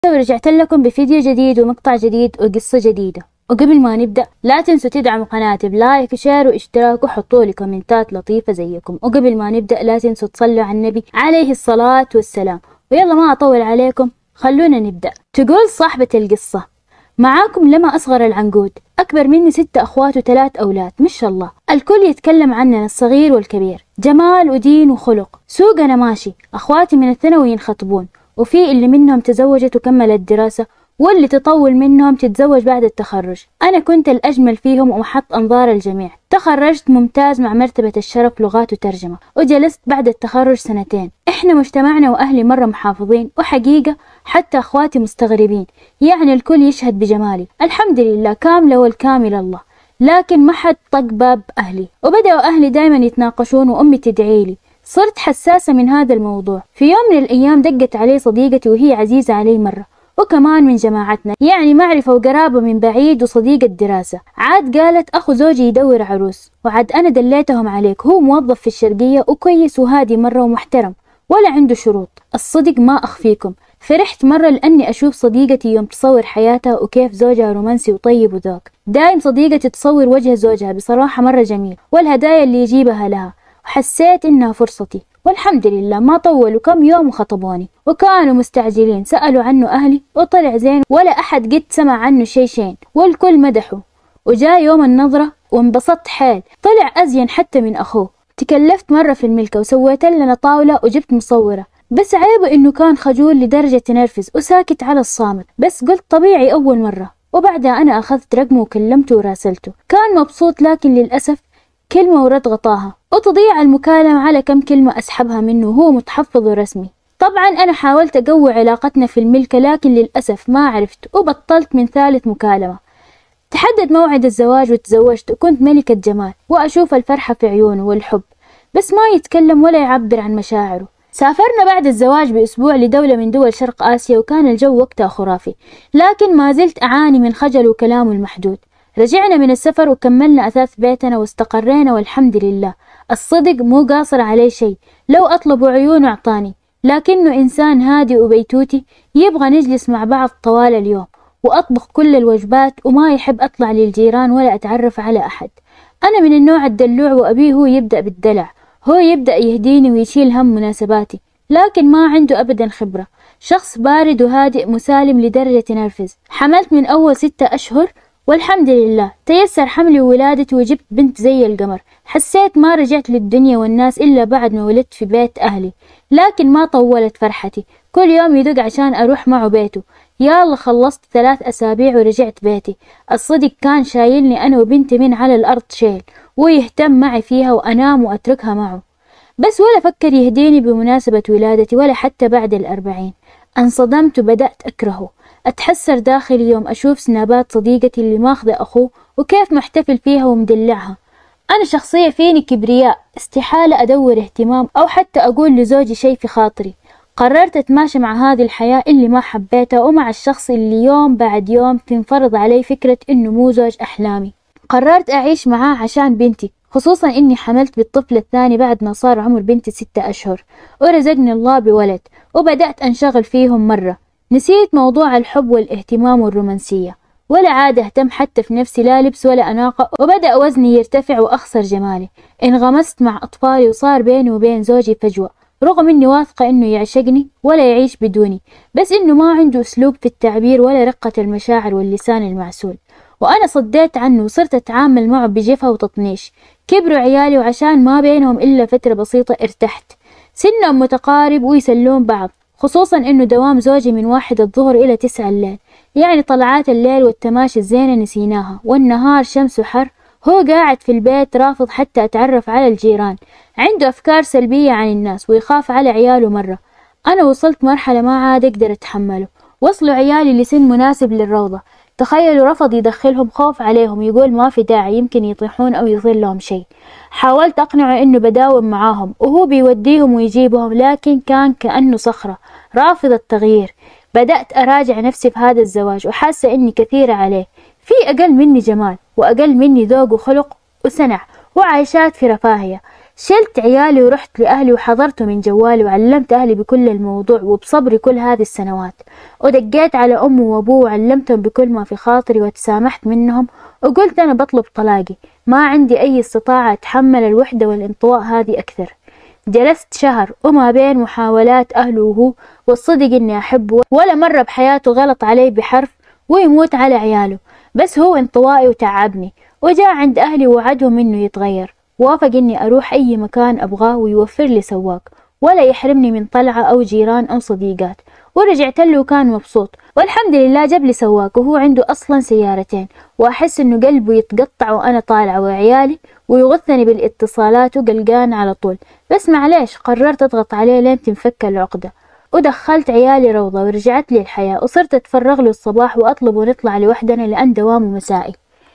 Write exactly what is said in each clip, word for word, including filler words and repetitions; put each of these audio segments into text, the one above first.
ورجعت لكم بفيديو جديد ومقطع جديد وقصة جديدة. وقبل ما نبدأ لا تنسوا تدعموا قناتي بلايك وشير واشتراك وحطوا لي كومنتات لطيفة زيكم. وقبل ما نبدأ لا تنسوا تصلوا على النبي عليه الصلاة والسلام. ويلا ما أطول عليكم خلونا نبدأ. تقول صاحبة القصة: معاكم لما أصغر العنقود، أكبر مني ستة أخوات وثلاث أولاد، ما شاء الله الكل يتكلم عننا الصغير والكبير، جمال ودين وخلق، سوقنا ماشي، أخواتي من الثانوي ينخطبون، وفي اللي منهم تزوجت وكملت دراسة، واللي تطول منهم تتزوج بعد التخرج. أنا كنت الأجمل فيهم ومحط أنظار الجميع، تخرجت ممتاز مع مرتبة الشرف لغات وترجمة، وجلست بعد التخرج سنتين. إحنا مجتمعنا وأهلي مرة محافظين، وحقيقة حتى أخواتي مستغربين، يعني الكل يشهد بجمالي، الحمد لله كاملة والكامل الله، لكن ما حد طق باب أهلي. وبدأوا أهلي دايما يتناقشون وأمي تدعيلي. صرت حساسة من هذا الموضوع. في يوم من الأيام دقت علي صديقتي وهي عزيزة علي مرة، وكمان من جماعتنا، يعني معرفة وقرابة من بعيد وصديقة دراسة. عاد قالت أخو زوجي يدور عروس، وعاد أنا دليتهم عليك، هو موظف في الشرقية وكويس وهادي مرة ومحترم ولا عنده شروط. الصدق ما أخفيكم فرحت مرة لأني أشوف صديقتي يوم تصور حياتها وكيف زوجها رومانسي وطيب وذوق. دايم صديقتي تصور وجه زوجها، بصراحة مرة جميل، والهدايا اللي يجيبها لها، وحسيت إنها فرصتي. والحمد لله ما طولوا كم يوم وخطبوني، وكانوا مستعجلين. سألوا عنه أهلي وطلع زين، ولا أحد قد سمع عنه شي شين، والكل مدحه. وجاء يوم النظرة وانبسطت حيل، طلع أزين حتى من أخوه. تكلفت مرة في الملكة وسويت لنا طاولة وجبت مصورة، بس عيبه إنه كان خجول لدرجة تنرفز وساكت على الصامت، بس قلت طبيعي أول مرة. وبعدها أنا أخذت رقمه وكلمته وراسلته، كان مبسوط، لكن للأسف كلمة ورد غطاها، وتضيع المكالمة على كم كلمة أسحبها منه وهو متحفظ ورسمي. طبعا أنا حاولت أقوي علاقتنا في الملكة، لكن للأسف ما عرفت، وبطلت من ثالث مكالمة. تحدد موعد الزواج وتزوجت، وكنت ملكة جمال، وأشوف الفرحة في عيونه والحب، بس ما يتكلم ولا يعبر عن مشاعره. سافرنا بعد الزواج بأسبوع لدولة من دول شرق آسيا، وكان الجو وقتها خرافي، لكن ما زلت أعاني من خجل وكلامه المحدود. رجعنا من السفر وكملنا أثاث بيتنا واستقرينا والحمد لله. الصدق مو قاصر عليه شيء، لو أطلب عيونه أعطاني، لكنه إنسان هادي وبيتوتي، يبغى نجلس مع بعض طوال اليوم، وأطبخ كل الوجبات، وما يحب أطلع للجيران ولا أتعرف على أحد. أنا من النوع الدلوع، وأبيه هو يبدأ بالدلع، هو يبدأ يهديني ويشيل هم مناسباتي، لكن ما عنده أبدا خبرة. شخص بارد وهادئ مسالم لدرجة تنرفز. حملت من أول ستة أشهر والحمد لله تيسر حملي وولادتي، وجبت بنت زي القمر. حسيت ما رجعت للدنيا والناس إلا بعد ما ولدت في بيت أهلي، لكن ما طولت فرحتي. كل يوم يدق عشان أروح معه بيته. يلا خلصت ثلاث أسابيع ورجعت بيتي. الصدق كان شايلني أنا وبنتي من على الأرض شيل، ويهتم معي فيها وأنام وأتركها معه، بس ولا فكر يهديني بمناسبة ولادتي ولا حتى بعد الأربعين. انصدمت وبدأت أكرهه. أتحسر داخلي يوم أشوف سنابات صديقتي اللي ماخذة أخوه وكيف محتفل فيها ومدلعها. أنا شخصية فيني كبرياء، استحالة أدور اهتمام أو حتى أقول لزوجي شيء في خاطري. قررت أتماشى مع هذه الحياة اللي ما حبيتها، ومع الشخص اللي يوم بعد يوم تنفرض علي فكرة إنه مو زوج أحلامي. قررت أعيش معاه عشان بنتي، خصوصا إني حملت بالطفل الثاني بعد ما صار عمر بنتي ستة أشهر، ورزقني الله بولد، وبدأت أنشغل فيهم مرة. نسيت موضوع الحب والاهتمام والرومانسية، ولا عاد أهتم حتى في نفسي، لا لبس ولا أناقة، وبدأ وزني يرتفع وأخسر جمالي. انغمست مع أطفالي وصار بيني وبين زوجي فجوة، رغم إني واثقة إنه يعشقني ولا يعيش بدوني، بس إنه ما عنده أسلوب في التعبير ولا رقة المشاعر واللسان المعسول. وأنا صديت عنه وصرت أتعامل معه بجفا وتطنيش. كبروا عيالي، وعشان ما بينهم إلا فترة بسيطة ارتحت. سنهم متقارب ويسلون بعض، خصوصا إنه دوام زوجي من واحد الظهر إلى تسعة الليل، يعني طلعات الليل والتماشي الزينة نسيناها، والنهار شمس وحر. هو قاعد في البيت رافض حتى أتعرف على الجيران، عنده أفكار سلبية عن الناس ويخاف على عياله مرة. أنا وصلت مرحلة ما عاد أقدر أتحمله. وصلوا عيالي لسن مناسب للروضة، تخيلوا رفض يدخلهم خوف عليهم، يقول ما في داعي يمكن يطيحون أو يصير لهم شيء. حاولت أقنعه إنه بداوم معاهم وهو بيوديهم ويجيبهم، لكن كان كأنه صخرة رافض التغيير. بدأت أراجع نفسي في هذا الزواج، وحاسة إني كثيرة عليه. في أقل مني جمال، وأقل مني ذوق وخلق وسنع، وعايشات في رفاهية. شلت عيالي ورحت لأهلي وحضرته من جوالي وعلمت أهلي بكل الموضوع وبصبري كل هذه السنوات، ودقيت على أمه وأبوه وعلمتهم بكل ما في خاطري وتسامحت منهم وقلت أنا بطلب طلاقي، ما عندي أي استطاعة أتحمل الوحدة والانطواء هذه أكثر. جلست شهر وما بين محاولات أهله وهو والصدق إني أحبه، ولا مرة بحياته غلط علي بحرف ويموت على عياله، بس هو انطوائي وتعبني. وجاء عند أهلي ووعدهم إنه يتغير، وافق إني أروح أي مكان أبغاه ويوفر لي سواق ولا يحرمني من طلعة أو جيران أو صديقات. ورجعت له وكان مبسوط، والحمد لله جاب لي سواق وهو عنده أصلا سيارتين، وأحس إنه قلبه يتقطع وأنا طالعة وعيالي، ويغثني بالاتصالات وقلقان على طول. بس معليش قررت أضغط عليه لين تنفك العقدة، ودخلت عيالي روضة ورجعت لي الحياة، وصرت أتفرغ له الصباح وأطلب ونطلع لوحدنا لأن دوامه مسائي.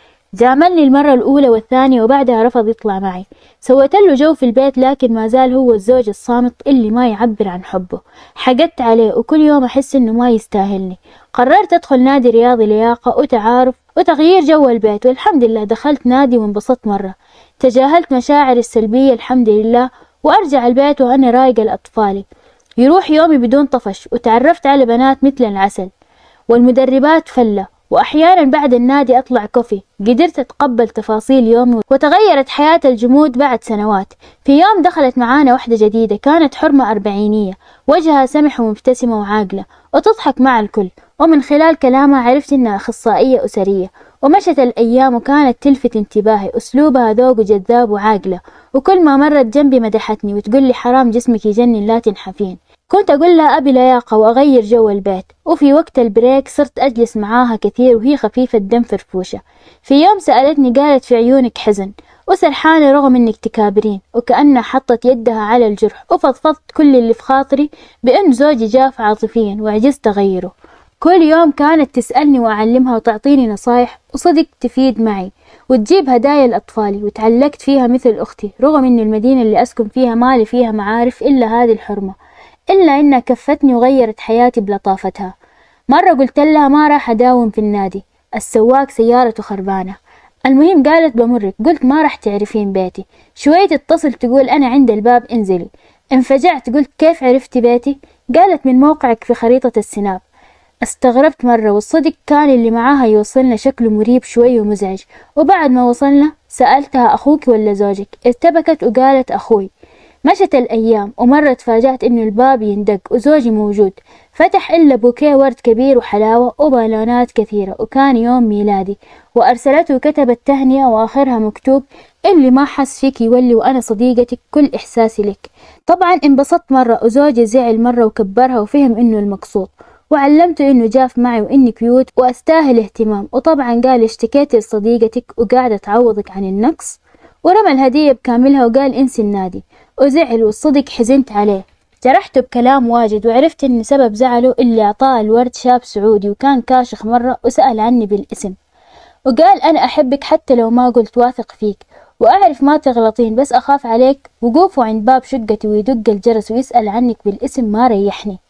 جاملني المرة الأولى والثانية وبعدها رفض يطلع معي. سويت له جو في البيت لكن ما زال هو الزوج الصامت اللي ما يعبر عن حبه. حقدت عليه وكل يوم أحس إنه ما يستاهلني. قررت أدخل نادي رياضي لياقة وتعارف وتغيير جو البيت، والحمد لله دخلت نادي وانبسطت مرة. تجاهلت مشاعري السلبية الحمد لله، وأرجع البيت وأنا رايقة لأطفالي. يروح يومي بدون طفش، وتعرفت على بنات مثل العسل والمدربات فلة، وأحيانا بعد النادي أطلع كوفي. قدرت أتقبل تفاصيل يومي وتغيرت حياة الجمود بعد سنوات. في يوم دخلت معانا واحدة جديدة، كانت حرمة أربعينية، وجهها سمح ومبتسمة وعاقلة وتضحك مع الكل، ومن خلال كلامها عرفت إنها أخصائية أسرية. ومشت الأيام وكانت تلفت انتباهي، أسلوبها ذوق وجذاب وعاقلة، وكل ما مرت جنبي مدحتني وتقول لي حرام جسمك يجنن لا تنحفين. كنت أقول لها أبي لياقة وأغير جو البيت. وفي وقت البريك صرت أجلس معاها كثير وهي خفيفة الدم فرفوشة. في يوم سألتني قالت في عيونك حزن وسرحانة رغم إنك تكابرين، وكأنها حطت يدها على الجرح. وفضفضت كل اللي في خاطري بأن زوجي جاف عاطفيا وعجزت أغيره. كل يوم كانت تسألني وأعلمها وتعطيني نصايح وصدق تفيد معي، وتجيب هدايا لأطفالي، وتعلقت فيها مثل أختي رغم إن المدينة اللي أسكن فيها مالي فيها معارف إلا هذه الحرمة، إلا إنها كفتني وغيرت حياتي بلطافتها. مرة قلت لها ما راح أداوم في النادي، السواق سيارته خربانة. المهم قالت بمرك. قلت ما راح تعرفين بيتي. شوية تتصل تقول أنا عند الباب انزلي. انفجعت قلت كيف عرفتي بيتي؟ قالت من موقعك في خريطة السناب. استغربت مرة، والصدق كان اللي معاها يوصلنا شكله مريب شوي ومزعج. وبعد ما وصلنا سألتها أخوك ولا زوجك؟ ارتبكت وقالت أخوي. مشت الأيام ومرة تفاجأت إنه الباب يندق وزوجي موجود. فتح إلا بوكيه ورد كبير وحلاوة وبالونات كثيرة، وكان يوم ميلادي. وأرسلته وكتبت تهنئة وآخرها مكتوب اللي ما حس فيك يولي، وأنا صديقتك كل إحساسي لك. طبعا انبسطت مرة، وزوجي زعل مرة وكبرها وفهم إنه المقصود، وعلمته إنه جاف معي وإني كيوت وأستاهل اهتمام. وطبعا قال اشتكيت لصديقتك وقاعدة تعوضك عن النقص، ورمى الهدية بكاملها وقال انسي النادي. وزعل، والصدق حزنت عليه. جرحته بكلام واجد، وعرفت إن سبب زعله اللي أعطاه الورد شاب سعودي وكان كاشخ مرة، وسأل عني بالاسم وقال أنا أحبك حتى لو ما قلت، واثق فيك وأعرف ما تغلطين، بس أخاف عليك. وقوفه عند باب شقتي ويدق الجرس ويسأل عنك بالاسم ما ريحني.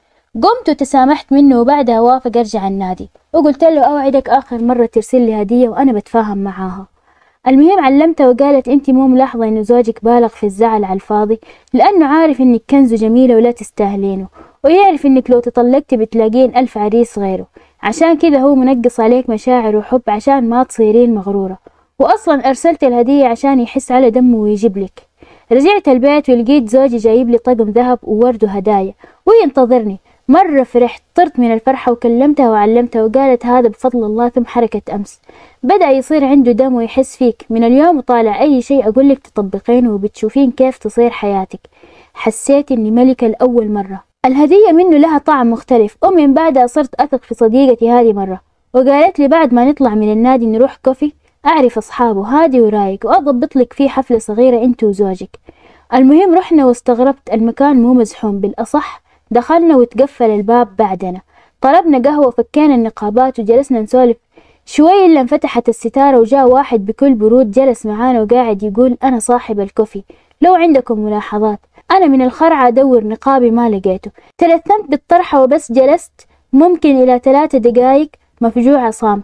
قمت وتسامحت منه، وبعدها وافق أرجع النادي، وقلت له أوعدك آخر مرة ترسل لي هدية وأنا بتفاهم معاها. المهم علمتها وقالت انت مو ملاحظة انه زوجك بالغ في الزعل على الفاضي، لانه عارف انك كنز جميلة ولا تستاهلينه، ويعرف انك لو تطلقتي بتلاقين الف عريس غيره، عشان كذا هو منقص عليك مشاعر وحب عشان ما تصيرين مغرورة. واصلا ارسلت الهدية عشان يحس على دمه ويجيب لك. رجعت البيت ولقيت زوجي جايب لي طقم ذهب وورد وهدايا وينتظرني. مرة فرحت، طرت من الفرحة وكلمتها وعلمتها، وقالت هذا بفضل الله ثم حركة أمس. بدأ يصير عنده دم ويحس فيك. من اليوم وطالع أي شيء أقولك تطبقينه وبتشوفين كيف تصير حياتك. حسيت إني ملكة لأول مرة. الهدية منه لها طعم مختلف، ومن بعدها صرت أثق في صديقتي هذه مرة، وقالت لي بعد ما نطلع من النادي نروح كوفي، أعرف أصحابه هادي ورايق وأضبط لك فيه حفلة صغيرة أنت وزوجك. المهم رحنا، واستغربت المكان مو مزحوم، بالأصح دخلنا وتقفل الباب بعدنا. طلبنا قهوة وفكينا النقابات وجلسنا نسولف شوي، إلا انفتحت الستارة وجاء واحد بكل برود جلس معانا وقاعد يقول أنا صاحب الكوفي، لو عندكم ملاحظات. أنا من الخرعة أدور نقابي ما لقيته. تلثمت بالطرحة وبس جلست ممكن إلى ثلاثة دقايق مفجوعة صامتة.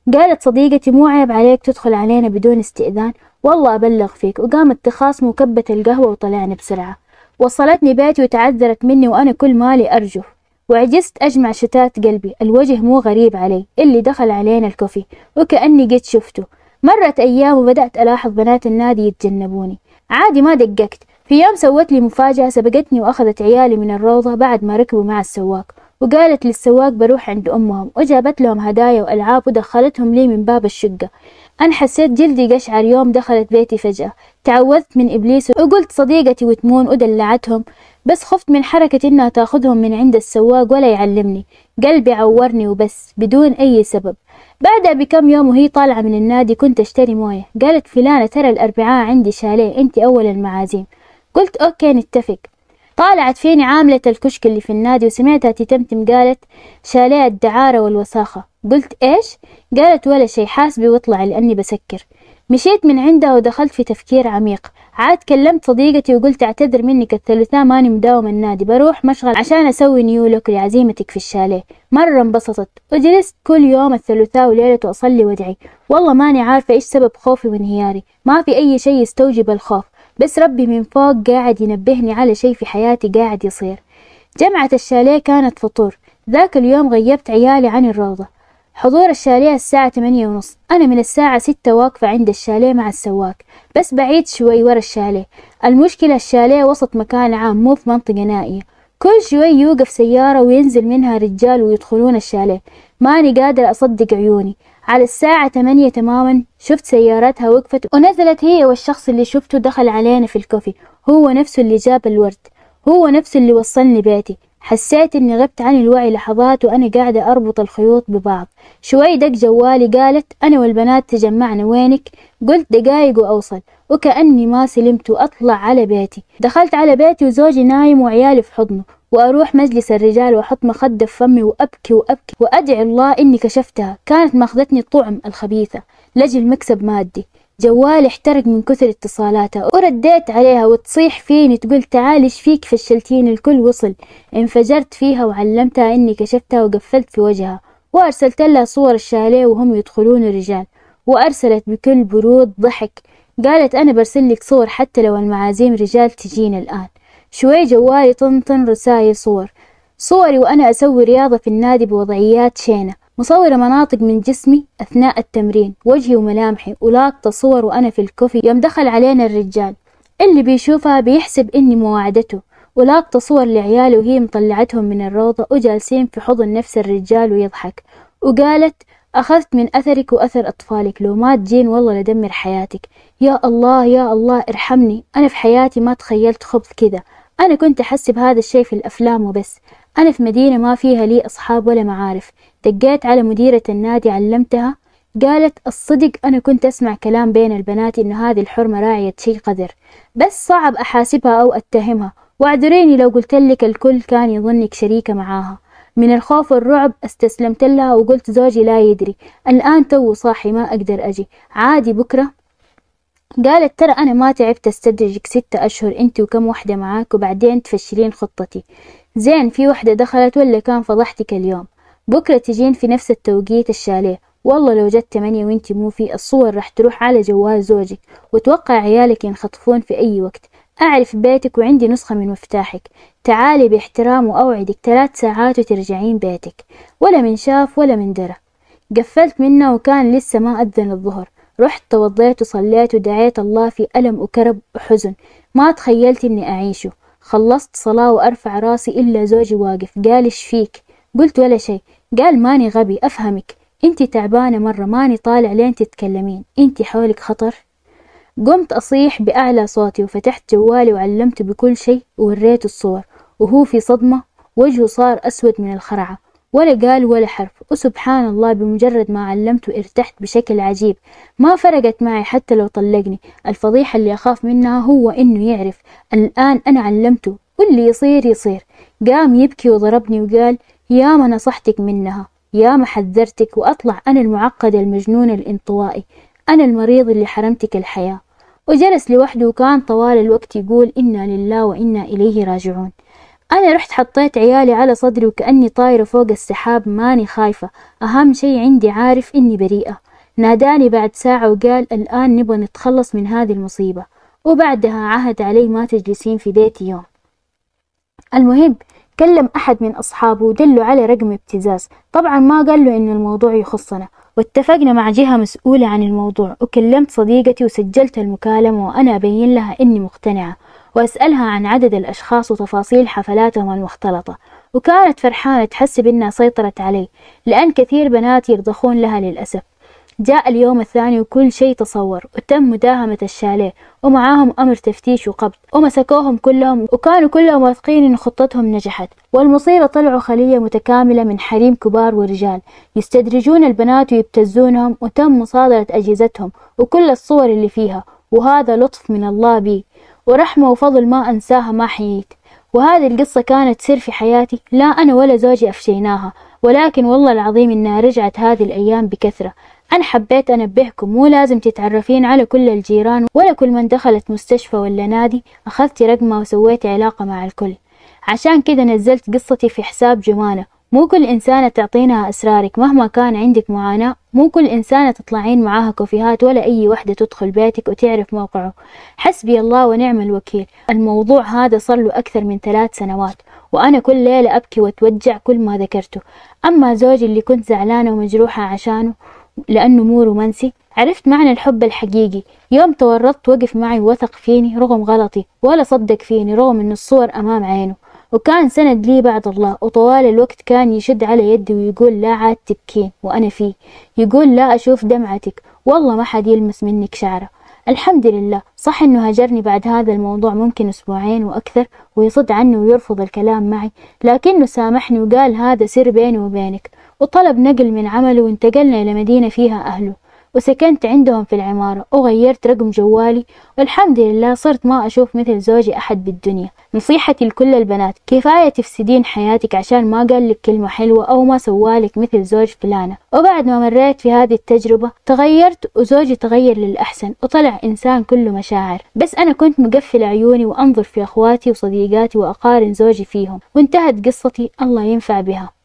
قالت صديقتي مو عيب عليك تدخل علينا بدون استئذان؟ والله أبلغ فيك. وقامت تخاصم وكبة القهوة وطلعنا بسرعة. وصلتني بيتي وتعذرت مني وأنا كل مالي أرجف، وعجزت أجمع شتات قلبي. الوجه مو غريب علي، اللي دخل علينا الكوفي وكأني قد شفته. مرت أيام وبدأت ألاحظ بنات النادي يتجنبوني. عادي ما دققت. في يوم سوت لي مفاجأة، سبقتني وأخذت عيالي من الروضة بعد ما ركبوا مع السواق، وقالت للسواق بروح عند أمهم، وجابت لهم هدايا وألعاب ودخلتهم لي من باب الشقة. أنا حسيت جلدي قشعر يوم دخلت بيتي فجأة. تعوذت من إبليس وقلت صديقتي وتمون ودلعتهم، بس خفت من حركة إنها تاخذهم من عند السواق ولا يعلمني. قلبي عورني وبس بدون أي سبب. بعدها بكم يوم وهي طالعة من النادي كنت أشتري موية، قالت فلانة ترى الأربعاء عندي شاليه، أنت أول المعازيم. قلت أوكي نتفق. طالعت فيني عاملة الكشك اللي في النادي وسمعتها تتمتم، قالت شاليه الدعارة والوساخة. قلت إيش؟ قالت ولا شي، حاسبي واطلعي لأني بسكر. مشيت من عندها ودخلت في تفكير عميق. عاد كلمت صديقتي وقلت اعتذر منك الثلاثاء ماني مداوم النادي، بروح مشغل عشان أسوي نيولوك لعزيمتك في الشاليه. مرة انبسطت وجلست كل يوم الثلاثاء وليلته أصلي وادعي. والله ماني عارفة إيش سبب خوفي وانهياري، ما في أي شي يستوجب الخوف، بس ربي من فوق قاعد ينبهني على شي في حياتي قاعد يصير. جمعة الشاليه كانت فطور. ذاك اليوم غيبت عيالي عن الروضة. حضور الشاليه الساعة ثمانية ونص. أنا من الساعة ستة واقفة عند الشاليه مع السواق، بس بعيد شوي ورا الشاليه. المشكلة الشاليه وسط مكان عام مو في منطقة نائية. كل شوي يوقف سيارة وينزل منها رجال ويدخلون الشاليه. ماني قادرة أصدق عيوني. على الساعة ثمانية تماما شفت سيارتها وقفت ونزلت هي والشخص اللي شفته دخل علينا في الكوفي، هو نفسه اللي جاب الورد، هو نفسه اللي وصلني بيتي. حسيت اني غبت عن الوعي لحظات وانا قاعدة اربط الخيوط ببعض. شوي دق جوالي، قالت انا والبنات تجمعنا، وينك؟ قلت دقايق واوصل. وكأني ما سلمت واطلع على بيتي. دخلت على بيتي وزوجي نايم وعيالي في حضنه، واروح مجلس الرجال واحط مخدة في فمي وابكي وابكي وادعي الله اني كشفتها. كانت ماخذتني الطعم الخبيثة لاجل مكسب مادي. جوالي احترق من كثر اتصالاتها، ورديت عليها وتصيح فيني تقول تعالي ايش فيك فشلتيني، الكل وصل. انفجرت فيها وعلمتها اني كشفتها وقفلت في وجهها، وارسلت لها صور الشاليه وهم يدخلون الرجال، وارسلت بكل برود ضحك. قالت انا برسل لك صور حتى لو المعازيم رجال تجينا الان. شوي جوالي طنطن رسايل صور صوري وانا اسوي رياضة في النادي بوضعيات شينة، مصورة مناطق من جسمي أثناء التمرين، وجهي وملامحي، ولاقطة صور وأنا في الكوفي يوم دخل علينا الرجال. اللي بيشوفها بيحسب إني مواعدته. ولاقطة صور لعيالي وهي مطلعتهم من الروضة وجالسين في حضن نفس الرجال ويضحك. وقالت أخذت من أثرك وأثر أطفالك، لو ما تجين والله لدمر حياتك. يا الله يا الله ارحمني، أنا في حياتي ما تخيلت خبث كذا. أنا كنت أحسب هذا الشيء في الأفلام وبس. أنا في مدينة ما فيها لي أصحاب ولا معارف. دقيت على مديرة النادي علمتها، قالت الصدق أنا كنت أسمع كلام بين البنات إنه هذه الحرمة راعية شيء قذر، بس صعب أحاسبها أو أتهمها، واعذريني لو قلت لك الكل كان يظنك شريكة معاها. من الخوف والرعب استسلمت لها وقلت زوجي لا يدري، الآن تو صاحي ما أقدر أجي، عادي بكرة. قالت ترى أنا ما تعبت استدرجك ستة أشهر أنت وكم وحدة معاك وبعدين تفشلين خطتي. زين في وحدة دخلت ولا كان فضحتك اليوم؟ بكرة تجين في نفس التوقيت الشاليه، والله لو جت ثمانية وانتي مو في الصور راح تروح على جوال زوجك، وتوقع عيالك ينخطفون في أي وقت. أعرف بيتك وعندي نسخة من مفتاحك، تعالي باحترام وأوعدك ثلاث ساعات وترجعين بيتك. ولا من شاف ولا من درى. قفلت منه وكان لسه ما أذن الظهر. رحت توضيت وصليت ودعيت الله في ألم وكرب وحزن ما تخيلت إني أعيشه. خلصت صلاة وأرفع راسي إلا زوجي واقف، قال إيش فيك؟ قلت ولا شيء. قال ماني غبي أفهمك، انتي تعبانة مرة، ماني طالع لين تتكلمين، انتي حولك خطر. قمت أصيح بأعلى صوتي وفتحت جوالي وعلمته بكل شيء ووريته الصور، وهو في صدمة، وجهه صار أسود من الخرعة، ولا قال ولا حرف. وسبحان الله بمجرد ما علمته ارتحت بشكل عجيب. ما فرقت معي حتى لو طلقني. الفضيحة اللي أخاف منها هو إنه يعرف. الآن أنا علمته واللي يصير يصير. قام يبكي وضربني وقال يا ما نصحتك منها، يا ما حذرتك، وأطلع أنا المعقد المجنون الانطوائي، أنا المريض اللي حرمتك الحياة. وجلس لوحده وكان طوال الوقت يقول إنا لله وإنا إليه راجعون. أنا رحت حطيت عيالي على صدري وكأني طايرة فوق السحاب، ماني خايفة، أهم شي عندي عارف إني بريئة. ناداني بعد ساعة وقال الآن نبغى نتخلص من هذه المصيبة، وبعدها عهد علي ما تجلسين في بيتي يوم. المهم كلم أحد من أصحابه ودله على رقم ابتزاز، طبعا ما قال له إن الموضوع يخصنا، واتفقنا مع جهة مسؤولة عن الموضوع، وكلمت صديقتي وسجلت المكالمة وأنا أبين لها إني مقتنعة، وأسألها عن عدد الأشخاص وتفاصيل حفلاتهم المختلطة، وكانت فرحانة تحسب إنها سيطرت علي، لأن كثير بنات يرضخون لها للأسف. جاء اليوم الثاني وكل شيء تصور، وتم مداهمة الشاليه ومعاهم أمر تفتيش وقبض، ومسكوهم كلهم، وكانوا كلهم واثقين إن خطتهم نجحت. والمصيبة طلعوا خلية متكاملة من حريم كبار ورجال يستدرجون البنات ويبتزونهم، وتم مصادرة أجهزتهم وكل الصور اللي فيها، وهذا لطف من الله بي ورحمة وفضل ما أنساها ما حييت. وهذه القصة كانت سر في حياتي، لا أنا ولا زوجي أفشيناها، ولكن والله العظيم إنها رجعت هذه الأيام بكثرة. أنا حبيت أنبهكم، مو لازم تتعرفين على كل الجيران ولا كل من دخلت مستشفى ولا نادي أخذتي رقمه وسويتي علاقة مع الكل. عشان كده نزلت قصتي في حساب جمانة. مو كل إنسانة تعطينها أسرارك مهما كان عندك معاناة، مو كل إنسانة تطلعين معاها كوفيهات، ولا أي وحدة تدخل بيتك وتعرف موقعه. حسبي الله ونعم الوكيل. الموضوع هذا صار له أكثر من ثلاث سنوات، وأنا كل ليلة أبكي وأتوجع كل ما ذكرته. أما زوجي اللي كنت زعلانة ومجروحة عشانه لأنه مو رومانسي، عرفت معنى الحب الحقيقي يوم تورطت، وقف معي ووثق فيني رغم غلطي، ولا صدق فيني رغم أن الصور أمام عينه، وكان سند لي بعد الله. وطوال الوقت كان يشد على يدي ويقول لا عاد تبكين وأنا فيه، يقول لا أشوف دمعتك، والله ما حد يلمس منك شعرة. الحمد لله. صح إنه هجرني بعد هذا الموضوع ممكن أسبوعين وأكثر، ويصد عني ويرفض الكلام معي، لكنه سامحني وقال هذا سر بيني وبينك، وطلب نقل من عمله، وانتقلنا إلى مدينة فيها أهله، وسكنت عندهم في العمارة، وغيرت رقم جوالي، والحمد لله صرت ما أشوف مثل زوجي أحد بالدنيا. نصيحتي لكل البنات، كفاية تفسدين حياتك عشان ما قال لك كلمة حلوة أو ما سوالك مثل زوج فلانة. وبعد ما مريت في هذه التجربة تغيرت، وزوجي تغير للأحسن، وطلع إنسان كله مشاعر. بس أنا كنت مقفل عيوني وأنظر في أخواتي وصديقاتي وأقارن زوجي فيهم، وانتهت قصتي، الله ينفع بها.